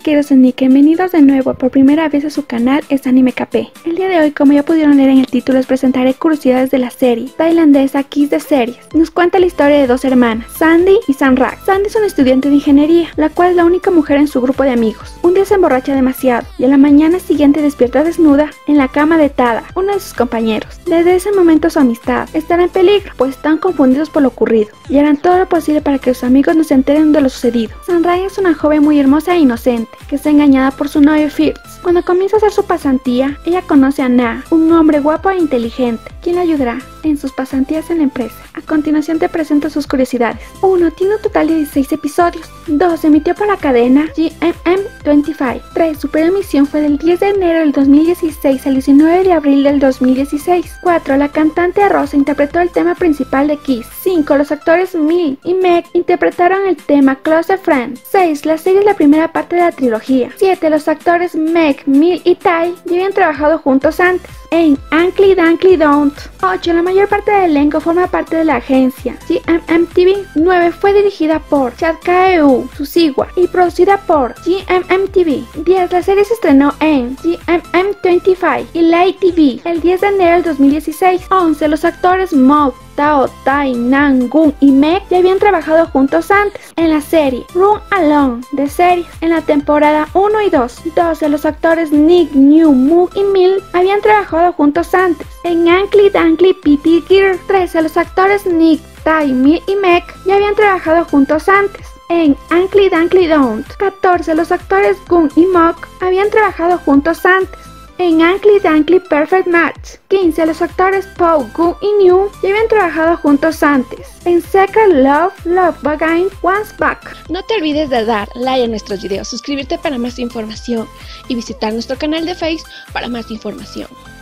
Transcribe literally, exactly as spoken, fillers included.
queridos Sneak, bienvenidos de nuevo por primera vez a su canal es Anime Café. El día de hoy, como ya pudieron leer en el título, les presentaré curiosidades de la serie tailandesa Kiss de Series. Nos cuenta la historia de dos hermanas, Sandy y Sanrak. Sandy es una estudiante de ingeniería, la cual es la única mujer en su grupo de amigos. Un día se emborracha demasiado y a la mañana siguiente despierta desnuda en la cama de Tada, uno de sus compañeros. Desde ese momento su amistad estará en peligro, pues están confundidos por lo ocurrido y harán todo lo posible para que sus amigos no se enteren de lo sucedido. Sanrak es una joven muy hermosa e inocente, que está engañada por su novio Firth. Cuando comienza a hacer su pasantía, ella conoce a Na, un hombre guapo e inteligente, quien la ayudará en sus pasantías en la empresa. A continuación te presento sus curiosidades. uno. Tiene un total de dieciséis episodios. dos. Se emitió por la cadena G M M veinticinco. tres. Su primera emisión fue del diez de enero del dos mil dieciséis al diecinueve de abril del dos mil dieciséis. cuatro. La cantante Rosa interpretó el tema principal de Kiss. cinco. Los actores Mil y Meg interpretaron el tema Close Friends. seis. La serie es la primera parte de la trilogía. siete. Los actores Meg, Mil y Tai ya habían trabajado juntos antes en Ankly Dankly Don't. ocho. La mayor parte del elenco forma parte de la agencia G M M T V. nueve. Fue dirigida por Chad Kaeu Susiwa y producida por G M M T V. diez. La serie se estrenó en G M M veinticinco y Light T V el diez de enero del dos mil dieciséis. once. Los actores Mog, Tao, Tai, Nan, Gun y Meg ya habían trabajado juntos antes en la serie Run Along de series en la temporada uno y dos. doce. Los actores Nick, New, Mook y Mil habían trabajado juntos antes en Ankly Dankly P T Gear. trece. Los actores Nick, Tai, Mil y Meg ya habían trabajado juntos antes en Ankly Dankly Don't. catorce. Los actores Gun y Mock habían trabajado juntos antes en Ankly Dankly Perfect Match. quince. Los actores Pau, Gun y New ya habían trabajado juntos antes en Secret Love, Love Again, Once Back. No te olvides de dar like a nuestros videos, suscribirte para más información y visitar nuestro canal de Facebook para más información.